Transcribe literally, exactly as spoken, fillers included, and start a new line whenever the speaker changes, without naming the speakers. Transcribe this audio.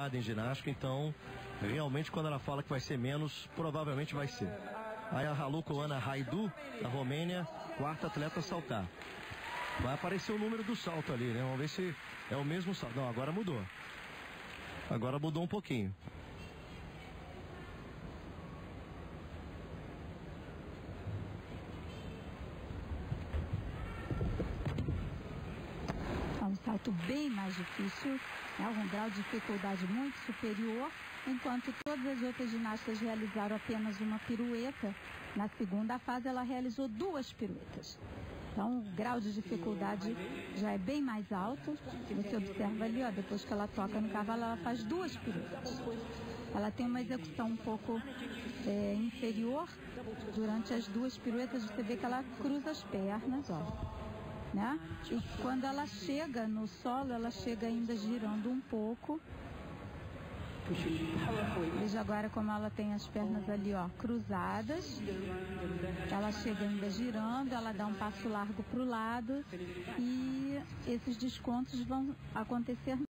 em ginástica, então realmente quando ela fala que vai ser menos, provavelmente vai ser. Aí a Raluca Haidu, da Romênia, quarta atleta a saltar. Vai aparecer o número do salto ali, né? Vamos ver se é o mesmo salto. Não, agora mudou. Agora mudou um pouquinho.
É um salto bem mais difícil, é um grau de dificuldade muito superior, enquanto todas as outras ginastas realizaram apenas uma pirueta. Na segunda fase ela realizou duas piruetas. Então o grau de dificuldade já é bem mais alto. Você observa ali, ó, depois que ela toca no cavalo, ela faz duas piruetas. Ela tem uma execução um pouco é, inferior. Durante as duas piruetas você vê que ela cruza as pernas, ó. Né? E quando ela chega no solo, ela chega ainda girando um pouco. Veja agora como ela tem as pernas ali, ó, cruzadas. Ela chega ainda girando, ela dá um passo largo para o lado. E esses descontos vão acontecer